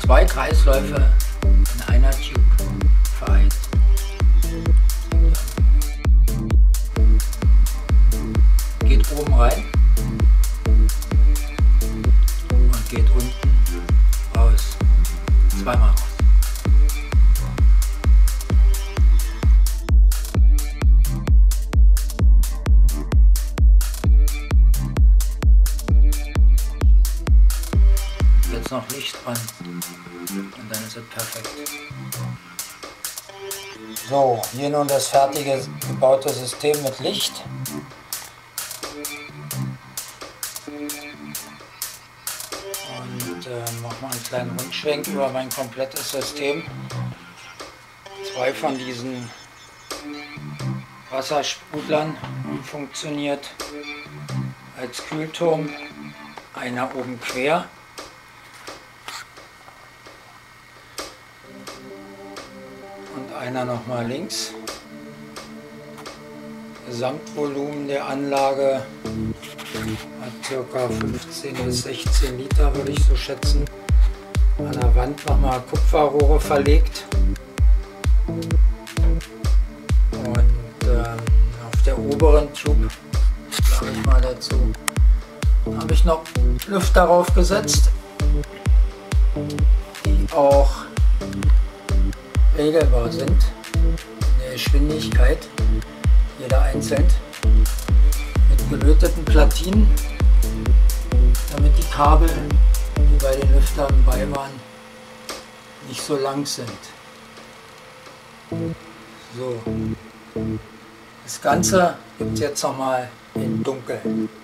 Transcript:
zwei Kreisläufe in einer Tube vereint. Geht oben rein und geht unten raus. Zweimal raus. Jetzt noch Licht dran und dann ist es perfekt. So, hier nun das fertige gebaute System mit Licht. Und mache mal einen kleinen Rundschwenk über mein komplettes System. Zwei von diesen Wassersprudlern funktioniert als Kühlturm, einer oben quer. Und einer nochmal links. Gesamtvolumen der Anlage hat ca. 15 bis 16 Liter, würde ich so schätzen. An der Wand nochmal Kupferrohre verlegt. Und auf der oberen Tube, sage ich mal dazu, habe ich noch Lüfter draufgesetzt, die auch regelbar sind in der Geschwindigkeit, jeder einzeln, mit gelöteten Platinen, damit die Kabel, die bei den Lüftern bei waren, nicht so lang sind. So, das Ganze gibt es jetzt nochmal in Dunkel.